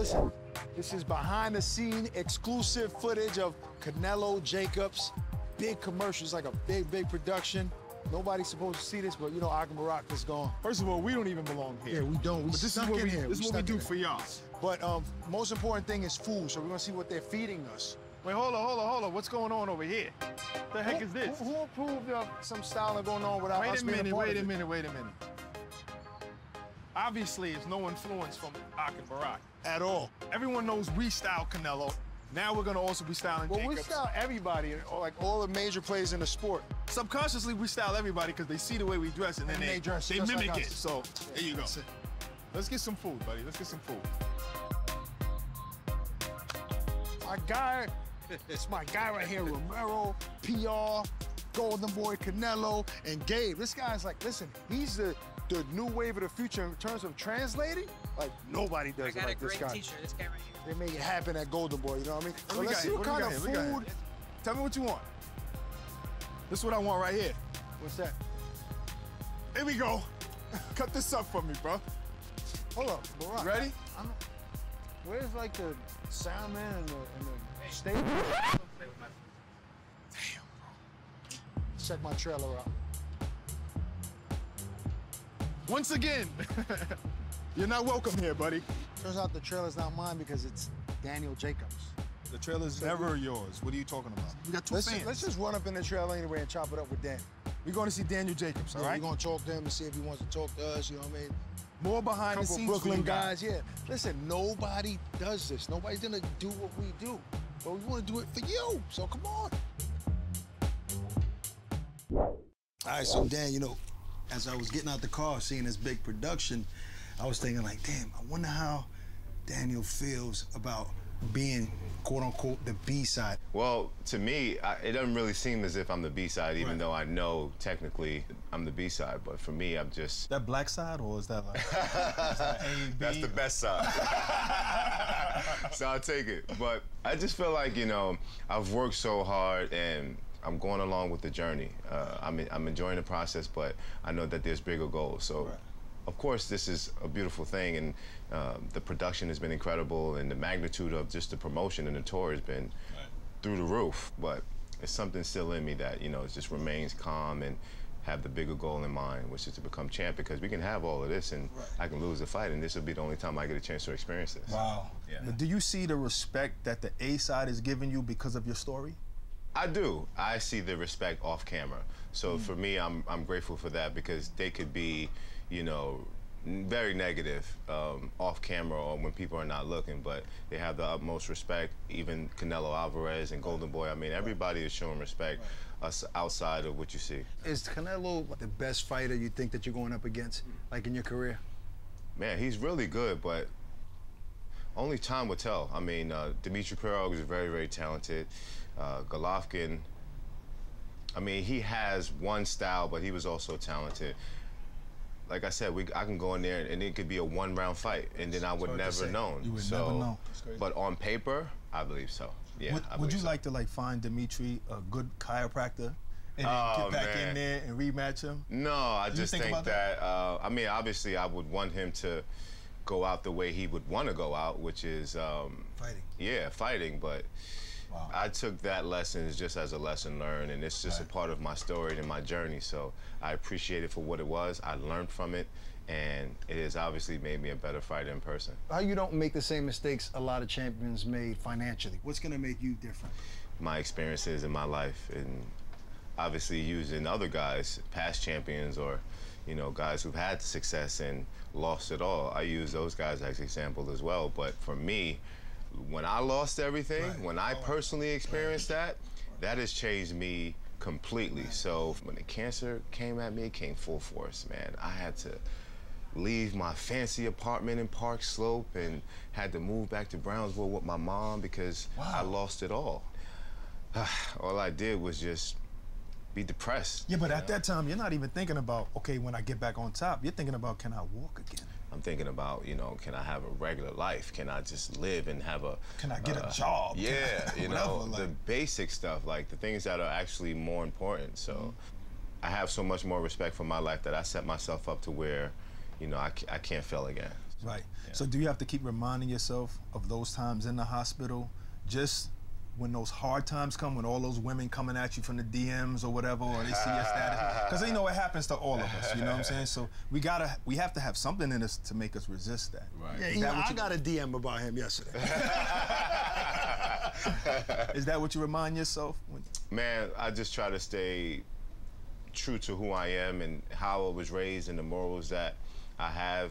Listen, this is behind-the-scene exclusive footage of Canelo Jacobs. Big commercials, like a big production. Nobody's supposed to see this, but you know Akin Barak is gone. First of all, we don't even belong here. Yeah, we don't. We But this stuck is what in we, here. This is what we do for y'all. But most important thing is food, so we're gonna see what they're feeding us. Wait, hold on. What's going on over here? The heck is this? Who approved of some styling going on without us being a part Wait of a it? minute. Obviously, it's no influence from Akin Barak. At all. Everyone knows we style Canelo. Now we're gonna also be styling Well, Jacobs. we style everybody, like all the major players in the sport. Subconsciously, we style everybody because they see the way we dress and then they dress they just mimic like it. us. So there you go. That's it. Let's get some food, buddy. Let's get some food. My guy, it's my guy right here, Romero, PR, Golden Boy, Canelo, and Gabe. This guy's like, listen, he's the new wave of the future in terms of translating. Like, nobody does it like this guy. I got a great t-shirt, this guy right here. They make it happen at Golden Boy, you know what I mean? So we let's got see here? what What do kind we of got here? food. Tell me what you want. This is what I want right here. What's that? Here we go. Cut this up for me, bro. Hold up, Barak. Ready? Where's like the salmon and the steak? Damn, bro. Check my trailer out. Once again, you're not welcome here, buddy. Turns out the trailer's not mine because it's Daniel Jacobs. The trailer's never yours. What are you talking about? We got two fans. Let's just run up in the trailer anyway and chop it up with Dan. We're going to see Daniel Jacobs, all right? We're gonna talk to him and see if he wants to talk to us, you know what I mean? More behind the Couple scenes Brooklyn for you guys, yeah. Listen, nobody does this. Nobody's gonna do what we do. But we wanna do it for you, so come on. All right, so Dan, you know, as I was getting out the car, seeing this big production, I was thinking like, damn, I wonder how Daniel feels about being, quote unquote, the B-side. Well, to me, it doesn't really seem as if I'm the B-side, even Right. though I know technically I'm the B-side. But for me, I'm just... That black side, or is that like is that A, B? That's the best side. So I'll take it. But I just feel like, you know, I've worked so hard and I'm going along with the journey. I'm enjoying the process, but I know that there's bigger goals. So. Right. Of course, this is a beautiful thing, and the production has been incredible, and the magnitude of just the promotion and the tour has been through the roof. But it's something still in me that, you know, it just remains calm and have the bigger goal in mind, which is to become champ, because we can have all of this, and I can lose the fight, and this will be the only time I get a chance to experience this. Wow. Yeah. But do you see the respect that the A side is giving you because of your story? I do. I see the respect off camera. So for me, I'm grateful for that, because they could be, you know, very negative off camera or when people are not looking, but they have the utmost respect. Even Canelo Alvarez and Golden Boy, I mean, everybody is showing respect us outside of what you see. Is Canelo the best fighter you think that you're going up against, like in your career? Man, he's really good, but only time will tell. I mean, Dmitry Pirog is very, very talented. Golovkin, I mean, he has one style, but he was also talented. Like I said, I can go in there and it could be a one-round fight, and then I would never known. You would never know. That's crazy. But on paper, I believe so. Yeah. Would you like to like find Dmitry a good chiropractor and then get back in there and rematch him? No, I just think think about that. I mean, obviously, I would want him to go out the way he would want to go out, which is Fighting. Yeah, fighting. But Wow. I took that lesson just as a lesson learned, and it's just a part of my story and my journey. So I appreciate it for what it was. I learned from it, and it has obviously made me a better fighter in person. How you don't make the same mistakes a lot of champions made financially? What's gonna make you different? My experiences in my life, and obviously using other guys, past champions, or you know, guys who've had success and lost it all. I use those guys as examples as well. But for me, when I lost everything, when I personally experienced that has changed me completely. So when the cancer came at me, it came full force, man. I had to leave my fancy apartment in Park Slope and had to move back to Brownsville with my mom because I lost it all. All I did was just be depressed. Yeah, but at that time, you're not even thinking about, okay, when I get back on top, you're thinking about, can I walk again? I'm thinking about, you know, can I have a regular life? Can I just live and have a... Can I get a job? Yeah, you know, Whatever, the basic stuff, like the things that are actually more important. So I have so much more respect for my life that I set myself up to where, you know, I can't fail again. Right. Yeah. So do you have to keep reminding yourself of those times in the hospital, just when those hard times come, when all those women coming at you from the DMs or whatever, or they see your status? Because they know it happens to all of us, you know what I'm saying? So we have to have something in us to make us resist that. Right. Yeah, you know, I got a DM about him yesterday. Is that what you remind yourself? Man, I just try to stay true to who I am and how I was raised and the morals that I have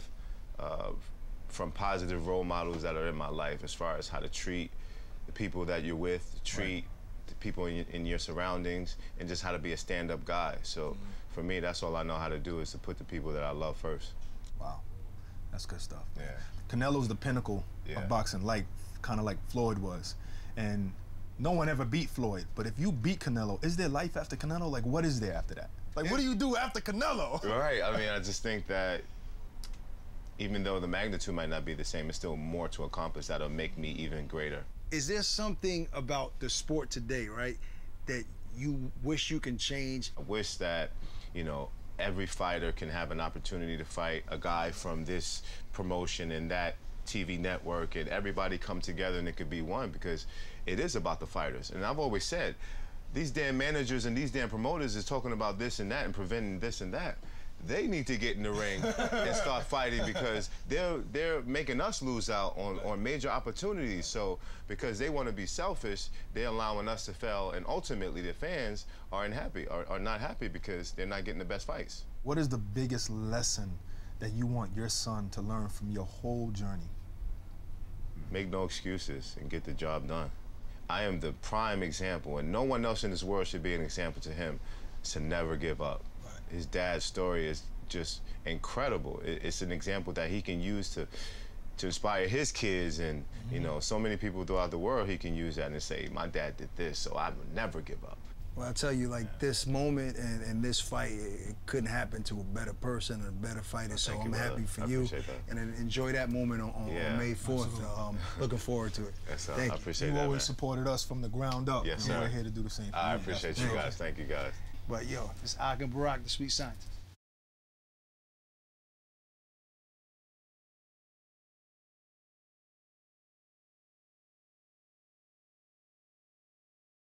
from positive role models that are in my life, as far as how to treat the people that you're with, treat the people in your surroundings, and just how to be a stand-up guy. So for me, that's all I know how to do, is to put the people that I love first. Wow, that's good stuff. Yeah. Canelo's the pinnacle of boxing, kind of like Floyd was. And no one ever beat Floyd, but if you beat Canelo, is there life after Canelo? Like, what is there after that? Like, what do you do after Canelo? Right, I mean, I just think that even though the magnitude might not be the same, it's still more to accomplish that'll make me even greater. Is there something about the sport today, right, that you wish you can change? I wish that, you know, every fighter can have an opportunity to fight a guy from this promotion and that TV network, and everybody come together and it could be one, because it is about the fighters. And I've always said, these damn managers and these damn promoters is talking about this and that and preventing this and that. They need to get in the ring and start fighting, because they're making us lose out on major opportunities. So because they want to be selfish, they're allowing us to fail, and ultimately the fans are not happy because they're not getting the best fights. What is the biggest lesson that you want your son to learn from your whole journey? Make no excuses and get the job done. I am the prime example, and no one else in this world should be an example to him, to never give up. His dad's story is just incredible. It's an example that he can use to inspire his kids, and you know, so many people throughout the world, he can use that and say, my dad did this, so I will never give up. Well, I tell you, like, this moment and this fight, it couldn't happen to a better person and a better fighter. So I'm happy for you, and enjoy that moment on May 4th. Looking forward to it. Yes, I appreciate that. You always supported us from the ground up. Yes, and sir. we're here to do the same thing. I appreciate you guys. Thank you, guys. But yo, it's Akin Barak, the Sweet Scientist.